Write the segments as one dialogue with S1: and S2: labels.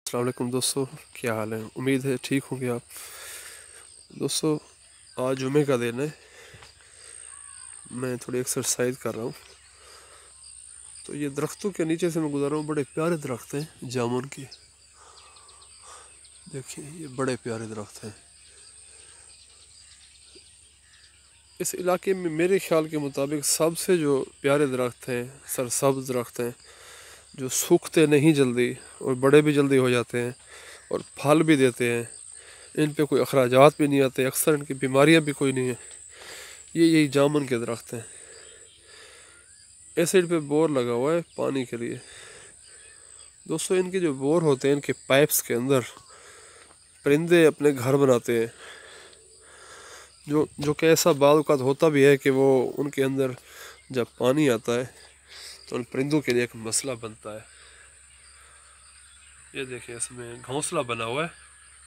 S1: अस्सलाम वालेकुम दोस्तों, क्या हाल है। उम्मीद है ठीक होंगे आप। दोस्तों, आज जुमे का दिन है। मैं थोड़ी एक्सरसाइज कर रहा हूँ। तो ये दरख्तों के नीचे से मैं गुजर रहा हूँ। बड़े प्यारे दरख्त हैं जामुन के। देखिए, ये बड़े प्यारे दरख्त हैं। इस इलाके में मेरे ख्याल के मुताबिक सबसे जो प्यारे दरख्त हैं, सरसब्ज दरख्त हैं, जो सूखते नहीं जल्दी और बड़े भी जल्दी हो जाते हैं और फल भी देते हैं। इन पे कोई अखराजात भी नहीं आते, अक्सर इनकी बीमारियां भी कोई नहीं है। ये यही जामुन के दरख्त हैं। इस साइड पे बोर लगा हुआ है पानी के लिए। दोस्तों, इनके जो बोर होते हैं, इनके पाइप्स के अंदर परिंदे अपने घर बनाते हैं। जो कि ऐसा बाद वक़्त होता भी है कि वो उनके अंदर जब पानी आता है तो उन परिंदों के लिए एक मसला बनता है। ये देखिए, इसमें घोंसला बना हुआ है।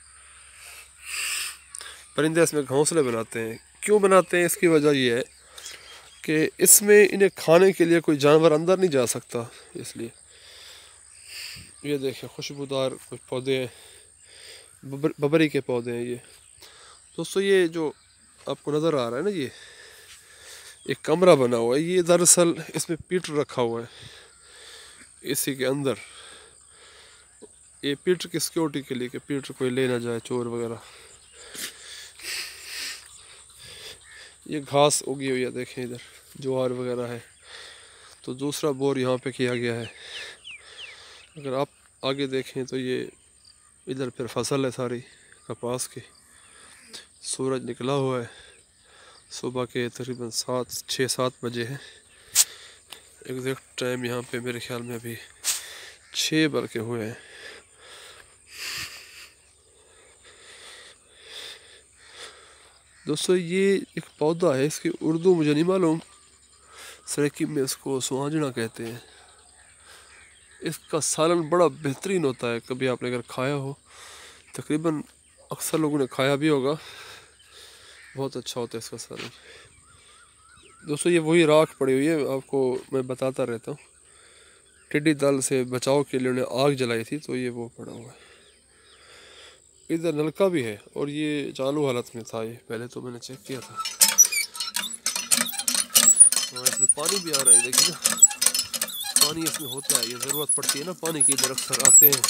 S1: परिंदे इसमें घोंसले बनाते हैं। क्यों बनाते हैं, इसकी वजह यह है कि इसमें इन्हें खाने के लिए कोई जानवर अंदर नहीं जा सकता, इसलिए। ये देखिए, खुशबूदार कुछ पौधे हैं, बबरी के पौधे हैं ये। दोस्तों, ये जो आपको नज़र आ रहा है ना, ये एक कमरा बना हुआ है। ये दरअसल इसमें पीटर रखा हुआ है इसी के अंदर। ये पीटर की सिक्योरिटी के लिए, कि पीटर कोई ले ना जाए, चोर वगैरह। ये घास उगी हुई है, देखें इधर ज्वार वगैरह है। तो दूसरा बोर यहाँ पे किया गया है। अगर आप आगे देखें तो ये इधर फिर फसल है सारी कपास की। सूरज निकला हुआ है। सुबह के तकरीबन 6-7 बजे है। एग्जैक्ट टाइम यहाँ पे मेरे ख्याल में अभी 6 बज के हुए हैं। दोस्तों, ये एक पौधा है, इसकी उर्दू मुझे नहीं मालूम, सरेकी में इसको सुहाजना कहते हैं। इसका सालन बड़ा बेहतरीन होता है। कभी आपने अगर खाया हो, तकरीबन अक्सर लोगों ने खाया भी होगा। बहुत अच्छा होता है इसका सालन। दोस्तों, ये वही राख पड़ी हुई है, आपको मैं बताता रहता हूँ। टिड्डी दल से बचाव के लिए उन्हें आग जलाई थी, तो ये वो पड़ा हुआ है। इधर नलका भी है और ये चालू हालत में था। ये पहले तो मैंने चेक किया था। और इसमें पानी भी आ रहा है, देखिए ना। पानी इसमें होता है, ये ज़रूरत पड़ती है ना पानी की, इधर अक्सर आते हैं।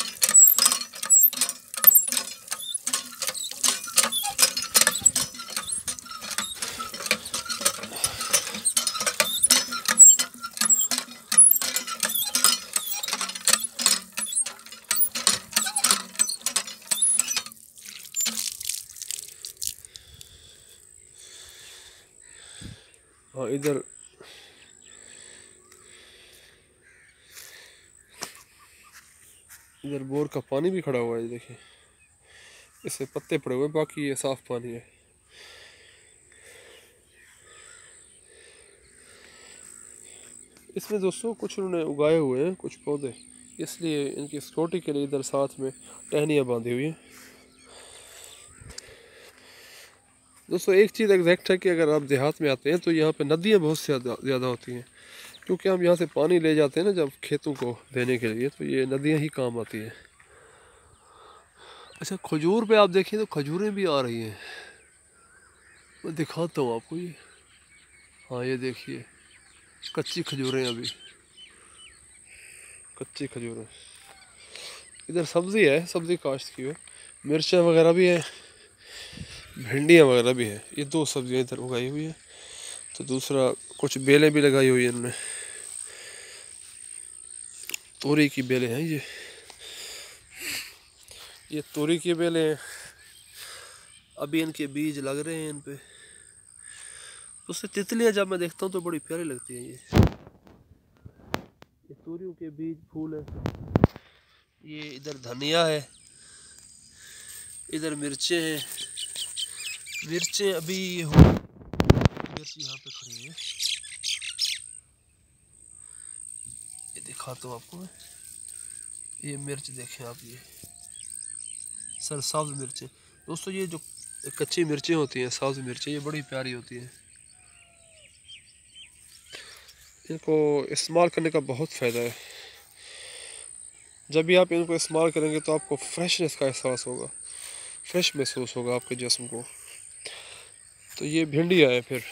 S1: हाँ, इधर इधर बोर का पानी भी खड़ा हुआ है, देखिए। इससे पत्ते पड़े हुए, बाकी ये साफ पानी है। इसमें दोस्तों कुछ उन्होंने उगाए हुए हैं कुछ पौधे, इसलिए इनकी सिक्योरिटी के लिए इधर साथ में टहनियाँ बांधी हुई हैं। दोस्तों, एक चीज़ एग्जैक्ट है कि अगर आप देहात में आते हैं तो यहाँ पे नदियाँ बहुत ज़्यादा होती हैं। क्योंकि हम यहाँ से पानी ले जाते हैं ना जब खेतों को देने के लिए, तो ये नदियाँ ही काम आती हैं। अच्छा, खजूर पे आप देखिए तो खजूरें भी आ रही हैं। मैं दिखाता हूँ आपको ये। हाँ, ये देखिए, कच्ची खजूरें, अभी कच्ची खजूरें। इधर सब्ज़ी है, सब्ज़ी काश्त की है। मिर्चें वगैरह भी है, भिंडियाँ वगैरह भी है। ये दो सब्जियाँ इधर उगाई हुई है। तो दूसरा कुछ बेलें भी लगाई हुई है इन्होंने। तोरी की बेलें हैं ये तोरी की बेलें हैं। अभी इनके बीज लग रहे हैं इन पे। उससे तितलियाँ जब मैं देखता हूँ तो बड़ी प्यारी लगती है। ये तोरियों के बीज फूल है। ये इधर धनिया है, इधर मिर्चें हैं। मिर्चें अभी ये हो, मिर्च यहाँ पे खड़ी है। ये दिखाता हूँ आपको मैं। ये मिर्च देखें आप, ये सरसब्ज मिर्चें। दोस्तों, ये जो कच्ची मिर्चें होती हैं, सब्ज मिर्चें, ये बड़ी प्यारी होती हैं। इनको इस्तेमाल करने का बहुत फ़ायदा है। जब भी आप इनको इस्तेमाल करेंगे तो आपको फ्रेशनेस का एहसास होगा, फ्रेश महसूस होगा आपके जिस्म को। तो ये भिंडी है फिर,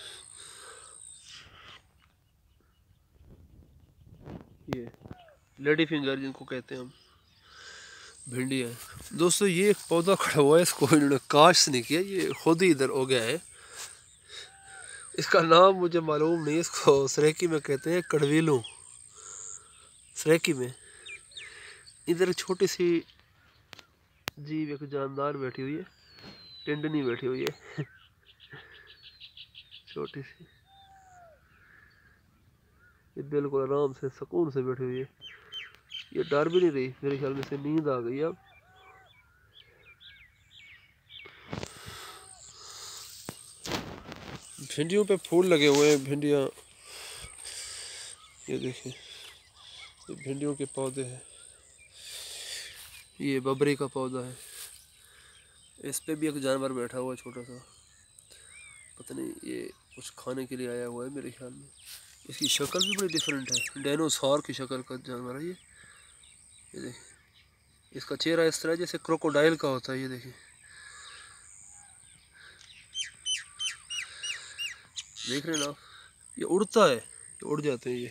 S1: ये लेडी फिंगर जिनको कहते हैं हम, भिंडी है। दोस्तों ये एक पौधा खड़ा हुआ है, इसको इन्होंने काश नहीं किया, ये खुद ही इधर हो गया है। इसका नाम मुझे मालूम नहीं, इसको सरेकी में कहते हैं कड़वीलू, सरेकी में। इधर छोटी सी जीव एक जानदार बैठी हुई है, टिंडनी बैठी हुई है छोटी सी, ये बिल्कुल आराम से सुकून से बैठी हुई है। ये डर भी नहीं रही, मेरे ख्याल में से नींद आ गई अब। भिंडियों पे फूल लगे हुए हैं, भिंडियाँ ये देखिए, ये भिंडियों के पौधे हैं। ये बबरी का पौधा है, इस पे भी एक जानवर बैठा हुआ है छोटा सा, पता नहीं ये कुछ खाने के लिए आया हुआ है मेरे ख्याल में। इसकी शक्ल भी बड़ी डिफरेंट है, डायनासोर की शक्ल का जानवर है ये देखिए। इसका चेहरा इस तरह जैसे क्रोकोडाइल का होता है, ये देखिए, देख रहे हैं ना आप, ये उड़ता है, ये उड़ जाते हैं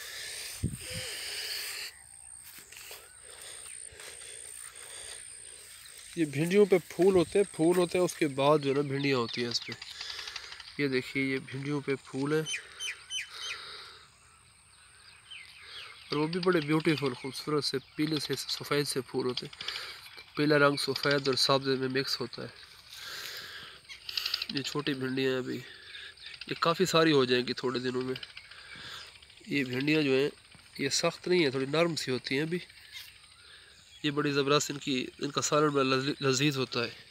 S1: ये भिंडियों पे फूल होते हैं, उसके बाद जो है ना भिंडियाँ होती हैं इस पे। ये देखिए ये भिंडियों पे फूल है, और वो भी बड़े ब्यूटीफुल खूबसूरत से पीले से सफ़ेद से फूल होते हैं। पीला रंग सफ़ेद और सब्ज़ में मिक्स होता है। ये छोटी भिंडियाँ अभी, ये काफ़ी सारी हो जाएंगी थोड़े दिनों में। ये भिंडियाँ जो हैं ये सख्त नहीं है, थोड़ी नरम सी होती हैं अभी। ये बड़ी ज़बरदस्त इनका सालन बड़ा लजीज होता है।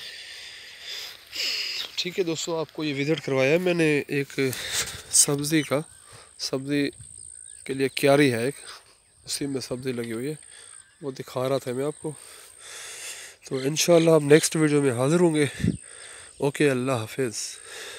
S1: ठीक है दोस्तों, आपको ये विज़िट करवाया है मैंने एक सब्ज़ी के लिए क्यारी है एक, उसी में सब्ज़ी लगी हुई है, वो दिखा रहा था मैं आपको। तो इंशाल्लाह आप नेक्स्ट वीडियो में हाज़िर होंगे। ओके, अल्लाह हाफिज़।